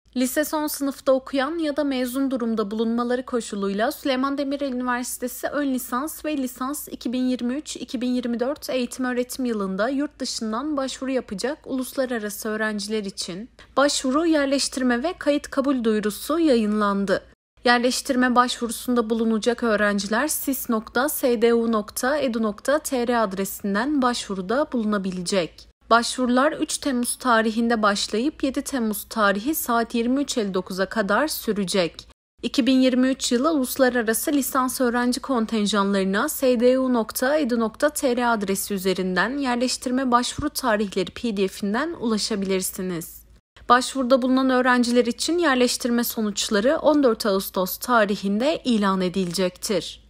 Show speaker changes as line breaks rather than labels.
Lise son sınıfta okuyan ya da mezun durumda bulunmaları koşuluyla Süleyman Demirel Üniversitesi ön lisans ve lisans 2023-2024 eğitim-öğretim yılında yurt dışından başvuru yapacak uluslararası öğrenciler için başvuru, yerleştirme ve kayıt kabul duyurusu yayınlandı. Yerleştirme başvurusunda bulunacak öğrenciler sis.sdu.edu.tr adresinden başvuruda bulunabilecek. Başvurular 3 Temmuz tarihinde başlayıp 7 Temmuz tarihi saat 23.59'a kadar sürecek. 2023 yılı uluslararası lisans öğrenci kontenjanlarına sdu.edu.tr adresi üzerinden yerleştirme başvuru tarihleri PDF'inden ulaşabilirsiniz. Başvuruda bulunan öğrenciler için yerleştirme sonuçları 14 Ağustos tarihinde ilan edilecektir.